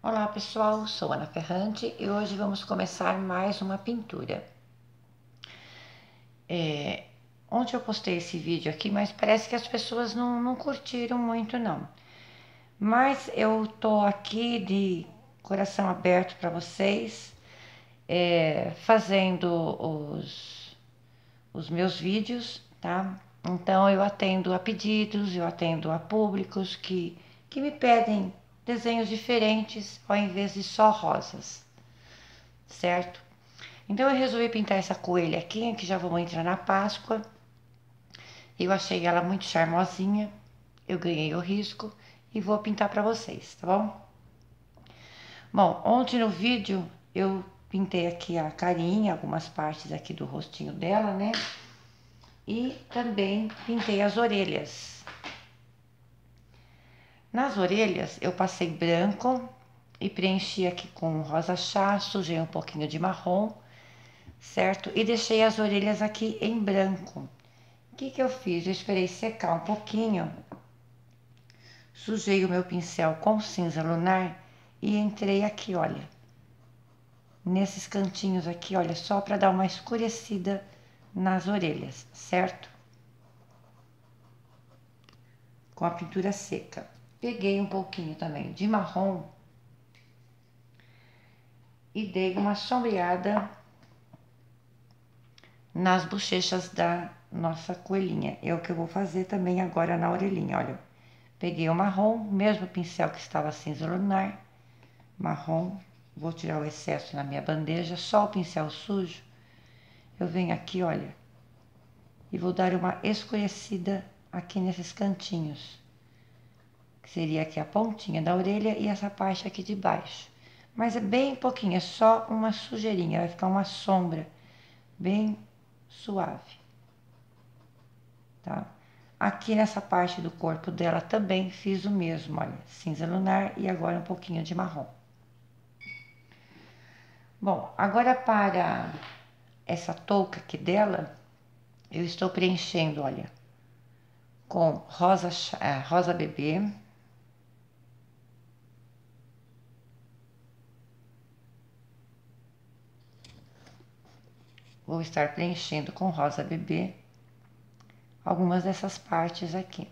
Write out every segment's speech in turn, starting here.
Olá pessoal, sou Ana Ferrante e hoje vamos começar mais uma pintura. Ontem eu postei esse vídeo aqui, mas parece que as pessoas não curtiram muito não. Mas eu tô aqui de coração aberto para vocês, fazendo os meus vídeos, tá? Então eu atendo a pedidos, eu atendo a públicos que me pedem desenhos diferentes ao invés de só rosas, certo? Então eu resolvi pintar essa coelha aqui, que já vamos entrar na Páscoa. Eu achei ela muito charmosinha, eu ganhei o risco e vou pintar para vocês, tá bom? Bom, ontem no vídeo eu pintei aqui a carinha, algumas partes aqui do rostinho dela, né? E também pintei as orelhas. Nas orelhas eu passei branco e preenchi aqui com rosa chá, sujei um pouquinho de marrom, certo? E deixei as orelhas aqui em branco. O que eu fiz? Eu esperei secar um pouquinho, sujei o meu pincel com cinza lunar e entrei aqui, olha, nesses cantinhos aqui, olha, só para dar uma escurecida nas orelhas, certo? Com a pintura seca. Peguei um pouquinho também de marrom e dei uma sombreada nas bochechas da nossa coelhinha. É o que eu vou fazer também agora na orelhinha, olha. Peguei o marrom, mesmo pincel que estava cinza lunar, marrom, vou tirar o excesso na minha bandeja, só o pincel sujo. Eu venho aqui, olha, e vou dar uma escurecida aqui nesses cantinhos, que seria aqui a pontinha da orelha e essa parte aqui de baixo. Mas é bem pouquinho, é só uma sujeirinha, vai ficar uma sombra bem suave, tá? Aqui nessa parte do corpo dela também fiz o mesmo, olha, cinza lunar e agora um pouquinho de marrom. Bom, agora para essa touca aqui dela, eu estou preenchendo, olha, com rosa bebê, vou estar preenchendo com rosa bebê algumas dessas partes aqui.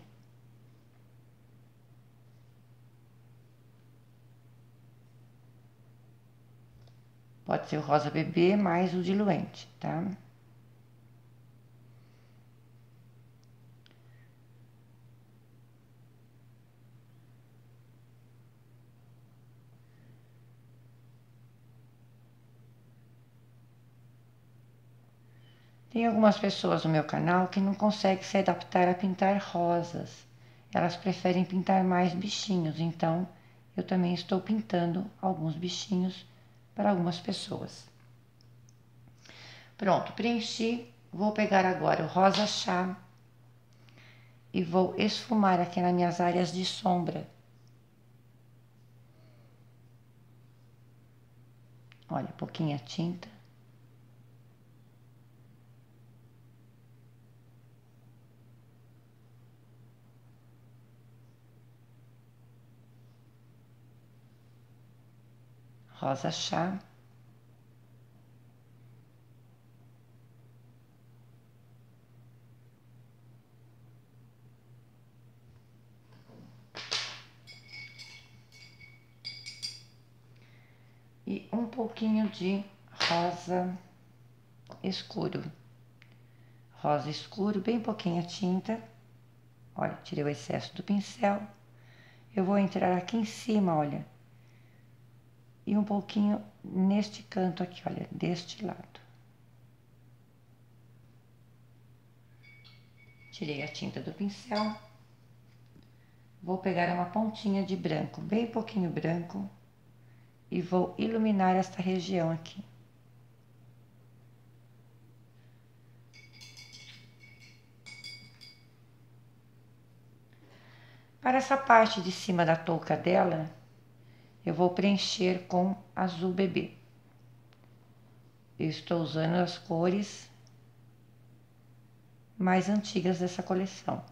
Pode ser o rosa bebê mais o diluente, tá? Tem algumas pessoas no meu canal que não conseguem se adaptar a pintar rosas. Elas preferem pintar mais bichinhos, então eu também estou pintando alguns bichinhos para algumas pessoas. Pronto, preenchi. Vou pegar agora o rosa chá e vou esfumar aqui nas minhas áreas de sombra. Olha, pouquinha tinta. Rosa chá. E um pouquinho de rosa escuro. Rosa escuro, bem pouquinha tinta. Olha, tirei o excesso do pincel. Eu vou entrar aqui em cima, olha. E um pouquinho neste canto aqui, olha, deste lado. Tirei a tinta do pincel. Vou pegar uma pontinha de branco, bem pouquinho branco. E vou iluminar esta região aqui. Para essa parte de cima da touca dela, eu vou preencher com azul bebê. Eu estou usando as cores mais antigas dessa coleção.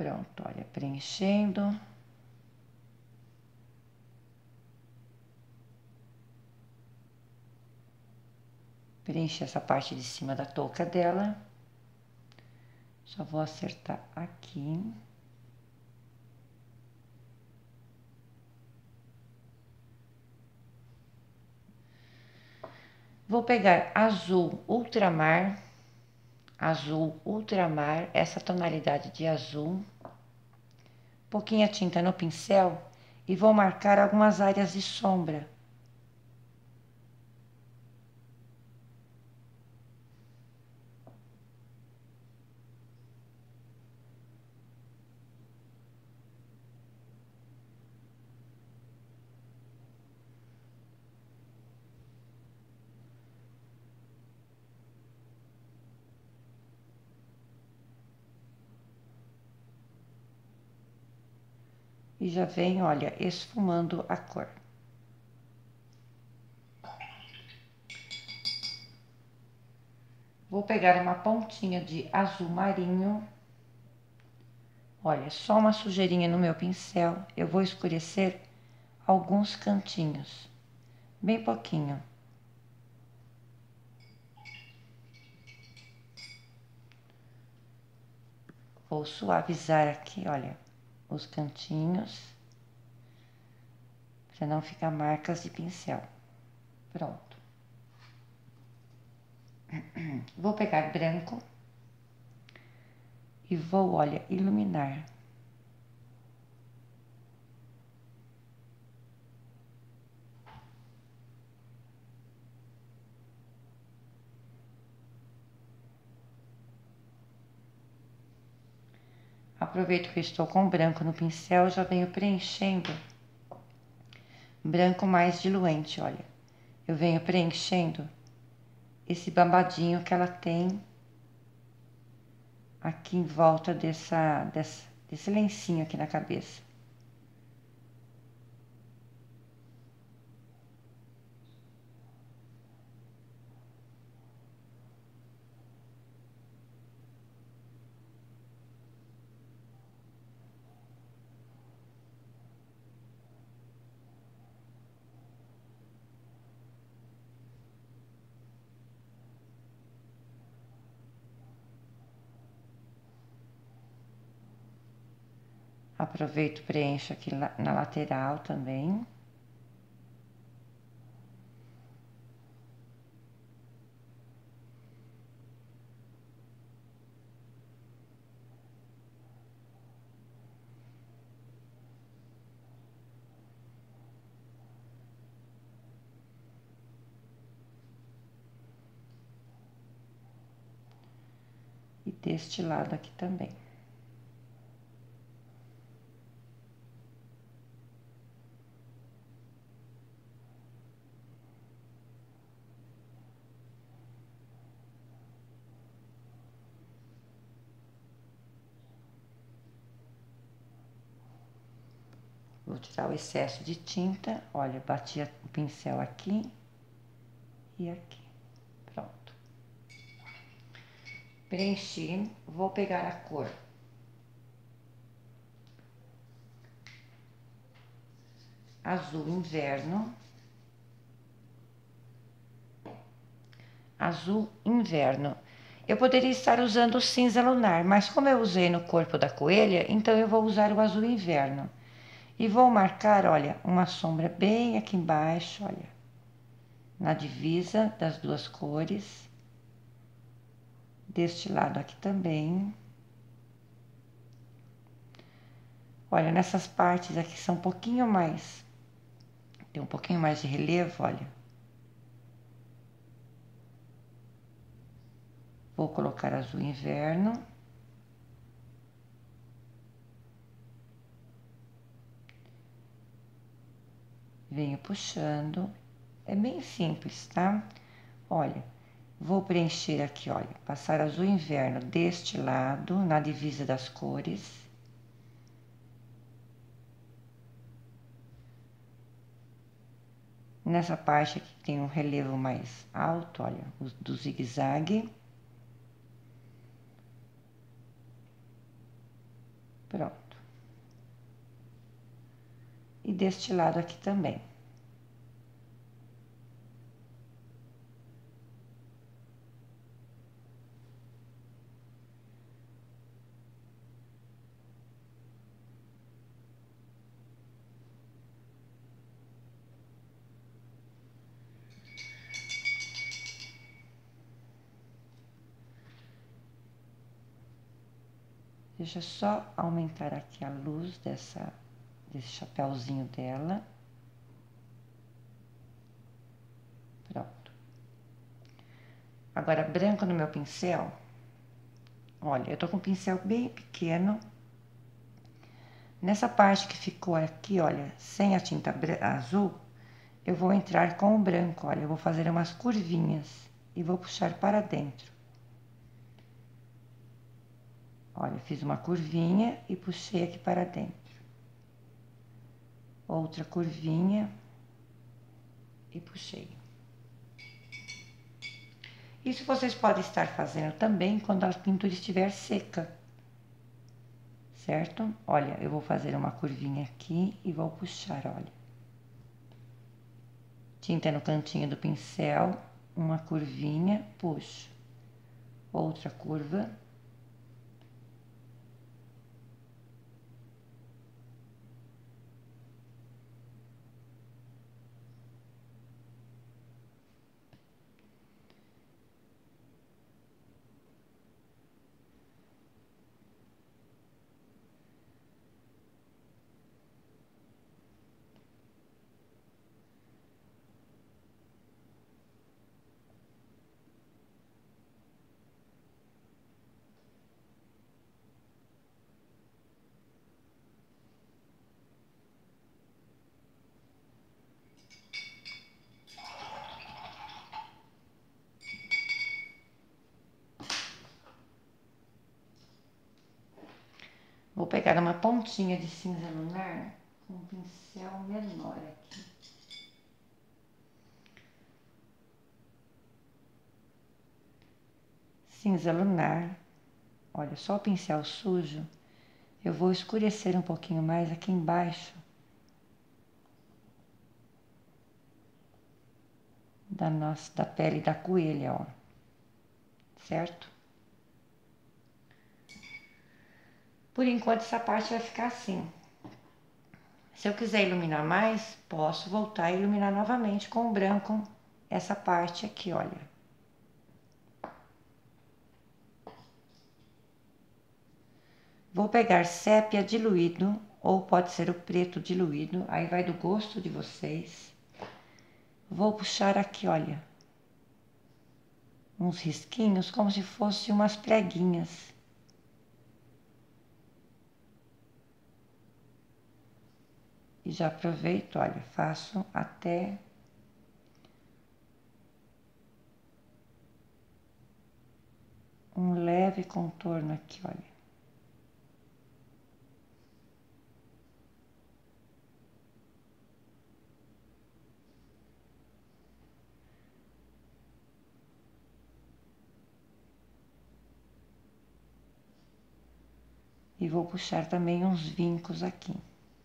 Pronto, olha, preenchendo. Preenchi essa parte de cima da touca dela. Só vou acertar aqui. Vou pegar azul ultramar, essa tonalidade de azul, pouquinha tinta no pincel e vou marcar algumas áreas de sombra. E já vem, olha, esfumando a cor. Vou pegar uma pontinha de azul marinho. Olha, só uma sujeirinha no meu pincel. Eu vou escurecer alguns cantinhos, bem pouquinho. Vou suavizar aqui, olha, os cantinhos, para não ficar marcas de pincel. Pronto. Vou pegar branco e vou, olha, iluminar. Aproveito que eu estou com branco no pincel, já venho preenchendo branco mais diluente, olha. Eu venho preenchendo esse babadinho que ela tem aqui em volta desse lencinho aqui na cabeça. Aproveito e preencho aqui na lateral também. E deste lado aqui também. Vou tirar o excesso de tinta. Olha, bati o pincel aqui e aqui. Pronto. Preenchi. Vou pegar a cor azul inverno. Azul inverno. Eu poderia estar usando o cinza lunar, mas como eu usei no corpo da coelha, então eu vou usar o azul inverno. E vou marcar, olha, uma sombra bem aqui embaixo, olha, na divisa das duas cores. Deste lado aqui também. Olha, nessas partes aqui são um pouquinho mais, tem um pouquinho mais de relevo, olha. Vou colocar azul inverno. Venho puxando. É bem simples, tá? Olha, vou preencher aqui, olha, passar azul inverno deste lado, na divisa das cores. Nessa parte aqui tem um relevo mais alto, olha, do zigue-zague. Pronto. E deste lado aqui também. Deixa eu só aumentar aqui a luz desse chapéuzinho dela. Pronto. Agora, branco no meu pincel. Olha, eu tô com um pincel bem pequeno. Nessa parte que ficou aqui, olha, sem a tinta azul, eu vou entrar com o branco, olha, eu vou fazer umas curvinhas e vou puxar para dentro. Olha, fiz uma curvinha e puxei aqui para dentro. Outra curvinha e puxei. Isso vocês podem estar fazendo também quando a pintura estiver seca, certo? Olha, eu vou fazer uma curvinha aqui e vou puxar, olha. Tinta no cantinho do pincel, uma curvinha, puxo. Outra curva. Vou pegar uma pontinha de cinza lunar com um pincel menor aqui. Cinza lunar. Olha, só o pincel sujo. Eu vou escurecer um pouquinho mais aqui embaixo da pele da coelha, ó. Certo? Por enquanto, essa parte vai ficar assim. Se eu quiser iluminar mais, posso voltar a iluminar novamente com o branco essa parte aqui, olha. Vou pegar sépia diluído, ou pode ser o preto diluído, aí vai do gosto de vocês. Vou puxar aqui, olha, uns risquinhos como se fossem umas preguinhas. E já aproveito, olha, faço até um leve contorno aqui, olha. E vou puxar também uns vincos aqui.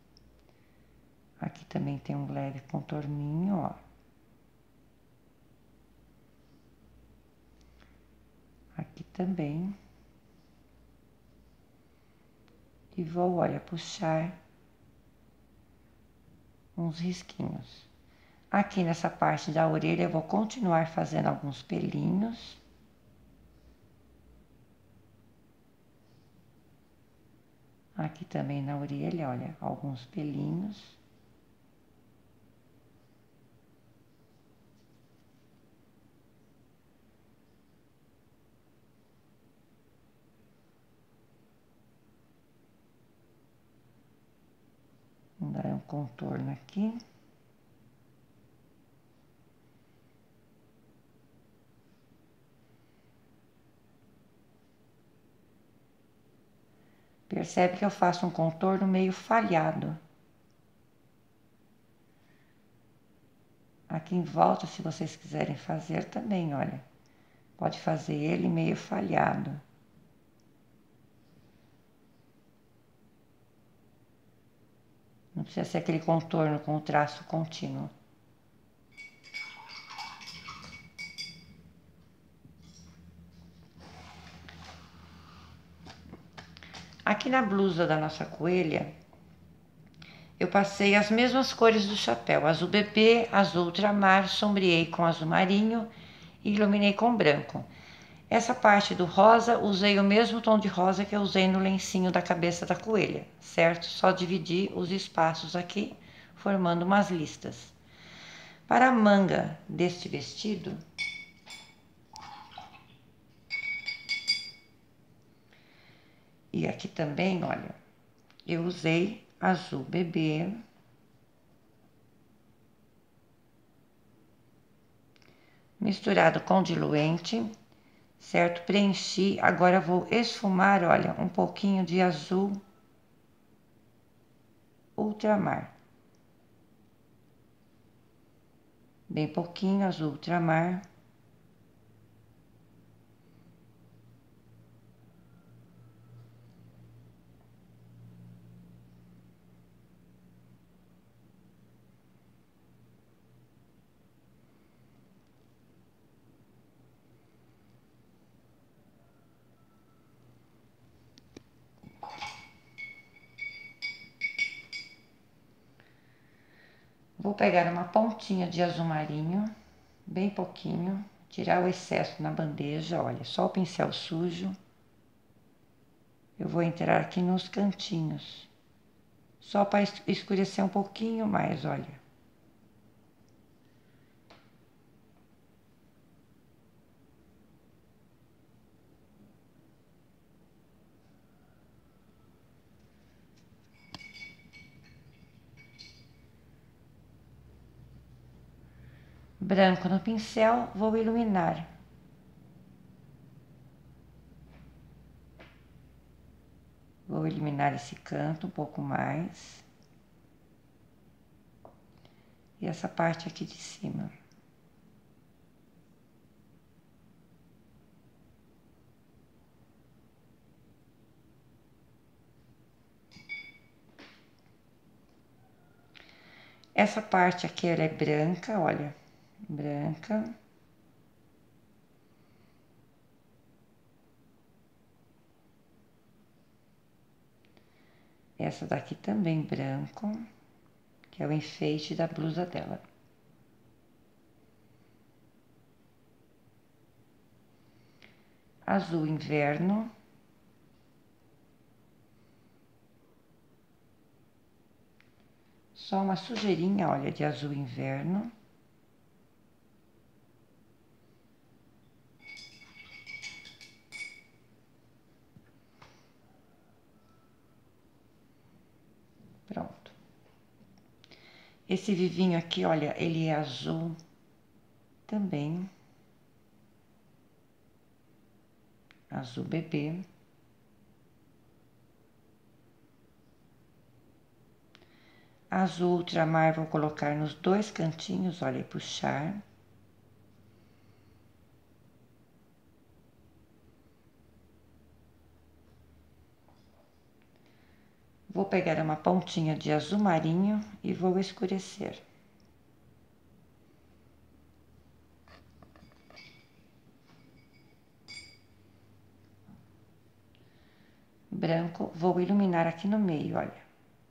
Aqui também tem um leve contorninho, ó. Aqui também. E vou, olha, puxar uns risquinhos. Aqui nessa parte da orelha eu vou continuar fazendo alguns pelinhos. Aqui também na orelha, olha, alguns pelinhos. Vou dar um contorno aqui. Percebe que eu faço um contorno meio falhado. Aqui em volta, se vocês quiserem fazer também, olha. Pode fazer ele meio falhado. Não precisa ser aquele contorno com o traço contínuo. Aqui na blusa da nossa coelha, eu passei as mesmas cores do chapéu, azul bebê, azul ultramar, sombreei com azul marinho e iluminei com branco. Essa parte do rosa, usei o mesmo tom de rosa que eu usei no lencinho da cabeça da coelha, certo? Só dividi os espaços aqui, formando umas listas. Para a manga deste vestido, e aqui também, olha, eu usei azul bebê, misturado com diluente, certo? Preenchi, agora vou esfumar, olha, um pouquinho de azul ultramar. Bem pouquinho azul ultramar. Vou pegar uma pontinha de azul marinho, bem pouquinho, tirar o excesso na bandeja, olha, só o pincel sujo. Eu vou entrar aqui nos cantinhos, só para escurecer um pouquinho mais, olha. Branco no pincel, vou iluminar. Vou iluminar esse canto um pouco mais. E essa parte aqui de cima. Essa parte aqui, ela é branca, olha, branca. Essa daqui também branco, que é o enfeite da blusa dela. Azul inverno. Só uma sujeirinha, olha, de azul inverno. Pronto. Esse vivinho aqui, olha, ele é azul também. Azul bebê. Azul ultramar vou colocar nos dois cantinhos, olha, e puxar. Vou pegar uma pontinha de azul marinho e vou escurecer. Branco, vou iluminar aqui no meio, olha.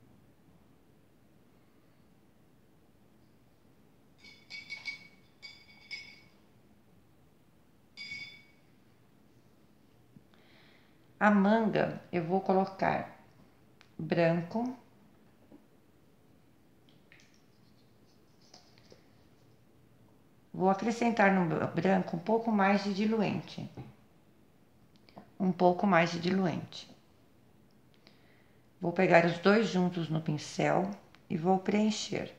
A manga eu vou colocar branco. Vou acrescentar no branco um pouco mais de diluente. Um pouco mais de diluente. Vou pegar os dois juntos no pincel e vou preencher.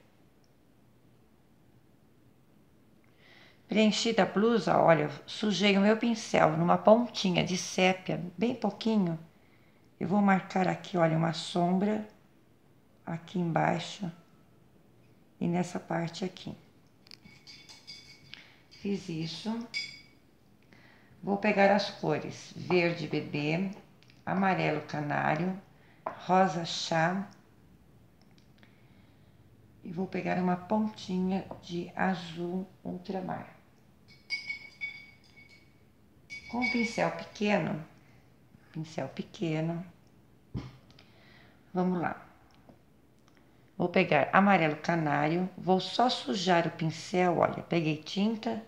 Preenchida a blusa, olha, sujei o meu pincel numa pontinha de sépia, bem pouquinho. Eu vou marcar aqui, olha, uma sombra aqui embaixo e nessa parte aqui. Fiz isso. Vou pegar as cores verde bebê, amarelo canário, rosa chá E vou pegar uma pontinha de azul ultramar. Com um pincel pequeno, vamos lá. Vou pegar amarelo canário, vou só sujar o pincel, olha, peguei tinta,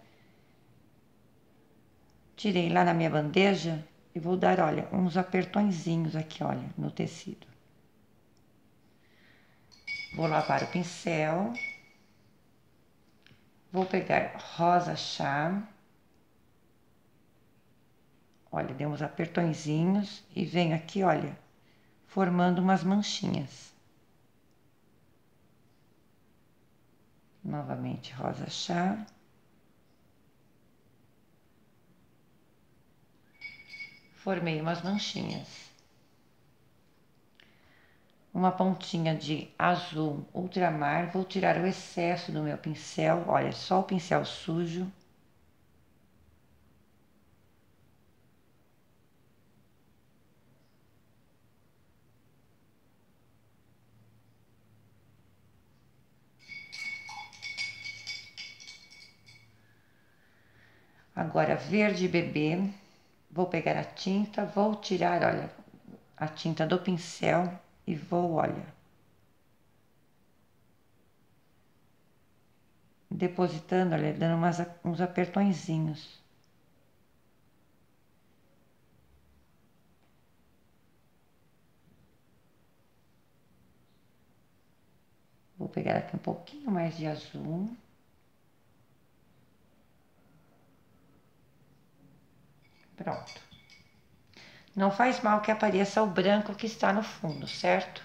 tirei lá na minha bandeja e vou dar, olha, uns apertõezinhos aqui, olha, no tecido. Vou lavar o pincel, vou pegar rosa chá, olha, dei uns apertõezinhos e venho aqui, olha, formando umas manchinhas. Novamente rosa chá. Formei umas manchinhas. Uma pontinha de azul ultramar, vou tirar o excesso do meu pincel, olha, só o pincel sujo. Agora, verde bebê, vou pegar a tinta, vou tirar, olha, a tinta do pincel e vou, olha, depositando, olha, dando uns apertõezinhos. Vou pegar aqui um pouquinho mais de azul. Pronto. Não faz mal que apareça o branco que está no fundo, certo?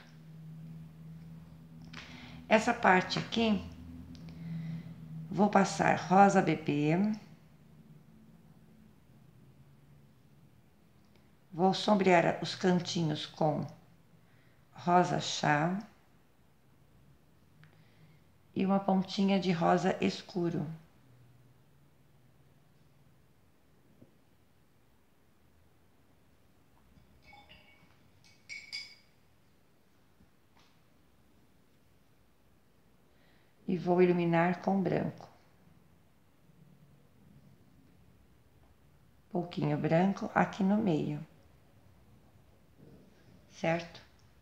Essa parte aqui, vou passar rosa bebê. Vou sombrear os cantinhos com rosa chá e uma pontinha de rosa escuro. E vou iluminar com branco. Pouquinho branco aqui no meio, certo?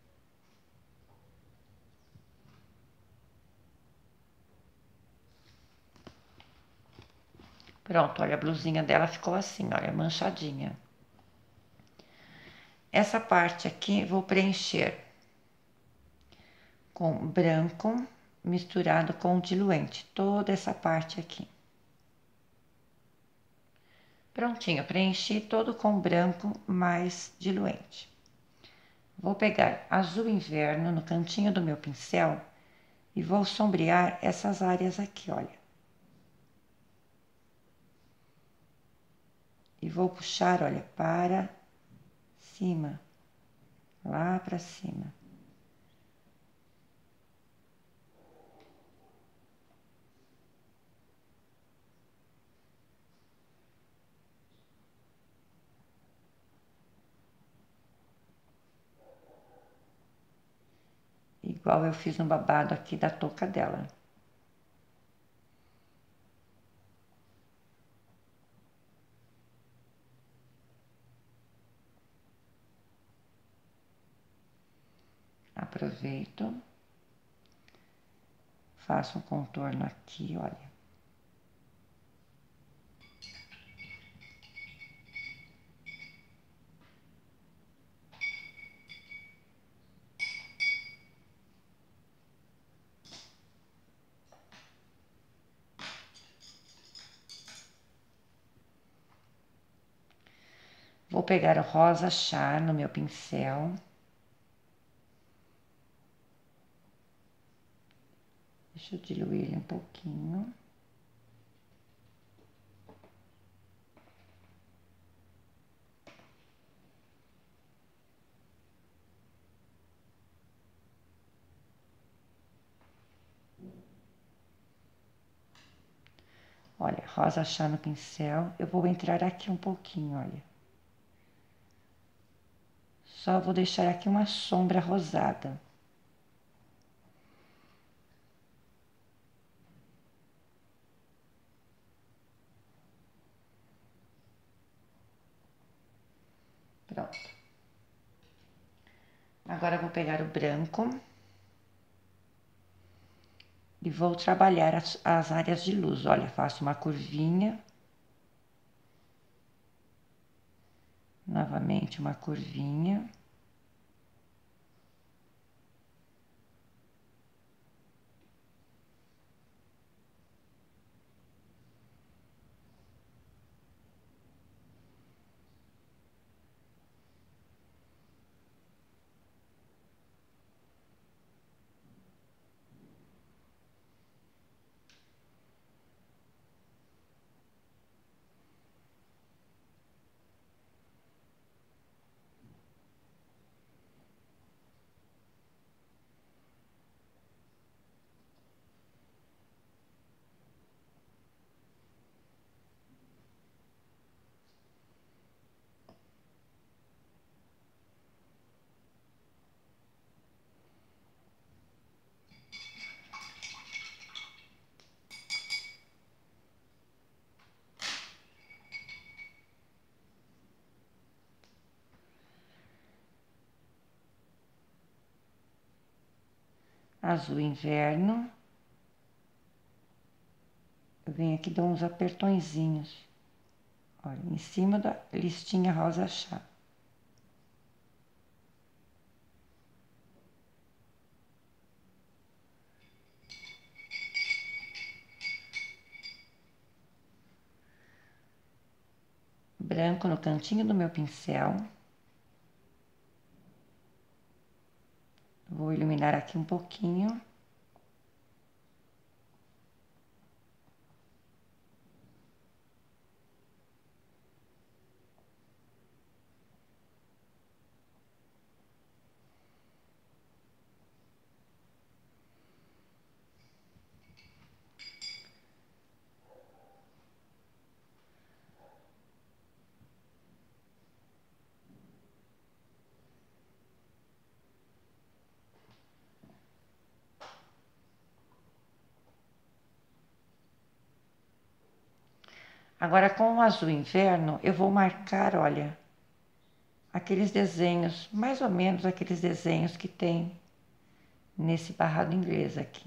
Pronto, olha, a blusinha dela ficou assim, olha, manchadinha. Essa parte aqui vou preencher com branco misturado com diluente, toda essa parte aqui. Prontinho, preenchi todo com branco mais diluente. Vou pegar azul inverno no cantinho do meu pincel e vou sombrear essas áreas aqui, olha. E vou puxar, olha, para cima, lá para cima. Igual eu fiz no babado aqui da touca dela. Aproveito, faço um contorno aqui, olha. Vou pegar o rosa chá no meu pincel. Deixa eu diluir ele um pouquinho. Olha, rosa chá no pincel. Eu vou entrar aqui um pouquinho, olha. Só vou deixar aqui uma sombra rosada. Agora eu vou pegar o branco e vou trabalhar as áreas de luz. Olha, faço uma curvinha. Novamente uma curvinha. Azul inverno. Eu venho aqui e dou uns apertõezinhos. Olha, em cima da listinha rosa chá. Branco no cantinho do meu pincel. Vou iluminar aqui um pouquinho. Agora, com o azul inverno, eu vou marcar, olha, aqueles desenhos, mais ou menos aqueles desenhos que tem nesse barrado inglês aqui.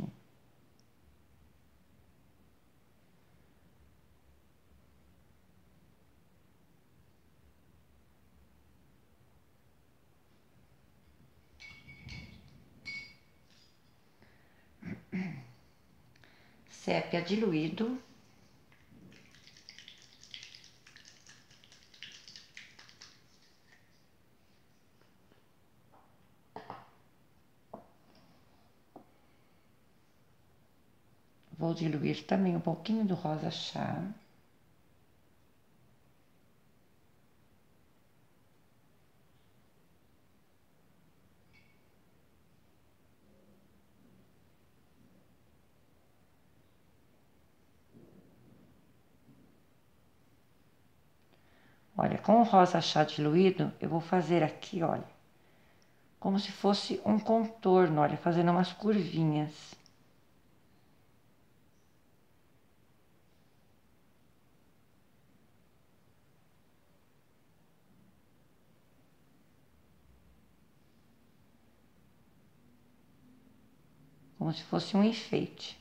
Sépia diluído. Vou diluir também um pouquinho do rosa chá. Olha, com o rosa chá diluído, eu vou fazer aqui, olha, como se fosse um contorno, olha, fazendo umas curvinhas. Como se fosse um enfeite.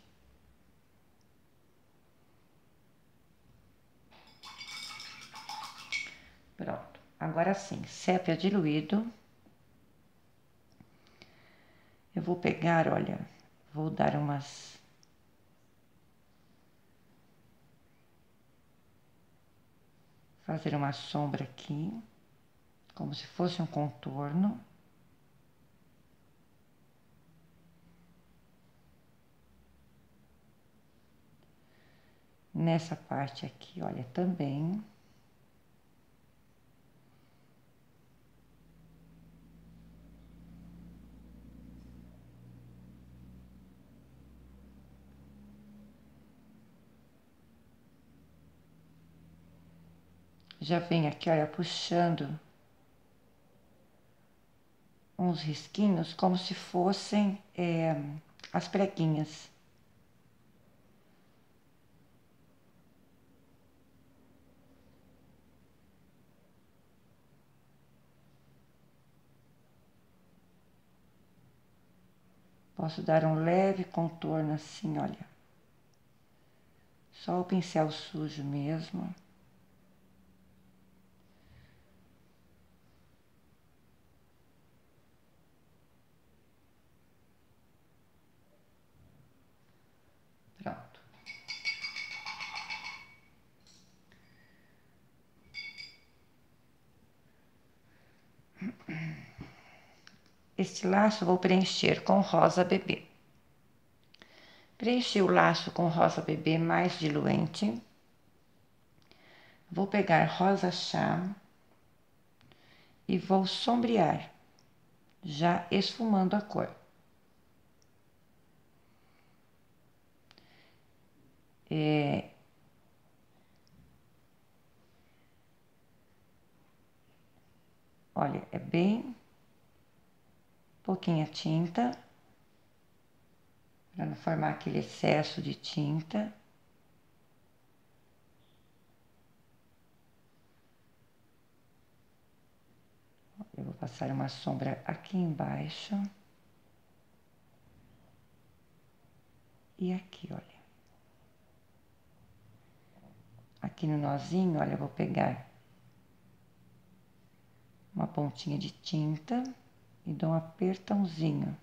Pronto. Agora sim, sépia diluído. Eu vou pegar, olha, vou dar umas... Fazer uma sombra aqui, como se fosse um contorno. Nessa parte aqui, olha, também. Já vem aqui, olha, puxando uns risquinhos como se fossem as preguinhas. Posso dar um leve contorno assim, olha. Só o pincel sujo mesmo. Pronto. Este laço eu vou preencher com rosa bebê. Preenchi o laço com rosa bebê mais diluente. Vou pegar rosa chá e vou sombrear, já esfumando a cor. Olha, é bem pouquinha tinta, para não formar aquele excesso de tinta. Eu vou passar uma sombra aqui embaixo. E aqui, olha. Aqui no nozinho, olha, eu vou pegar uma pontinha de tinta e dou um apertãozinho.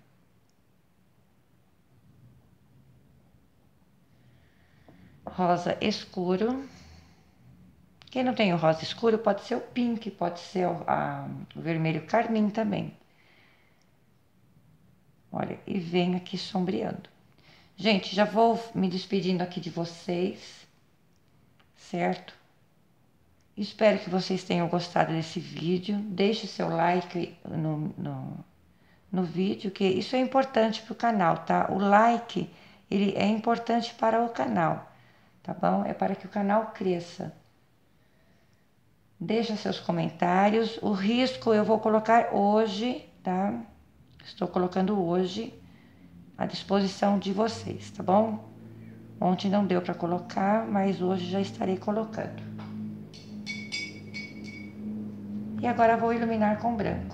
Rosa escuro. Quem não tem o rosa escuro, pode ser o pink, pode ser o vermelho carmim também. Olha, e venho aqui sombreando. Gente, já vou me despedindo aqui de vocês, certo? Espero que vocês tenham gostado desse vídeo. Deixe seu like no vídeo, que isso é importante para o canal, tá? O like, ele é importante para o canal, tá bom? É para que o canal cresça. Deixa seus comentários. O risco eu vou colocar hoje, tá? Estou colocando hoje à disposição de vocês, tá bom? Ontem não deu para colocar, mas hoje já estarei colocando. E agora vou iluminar com branco.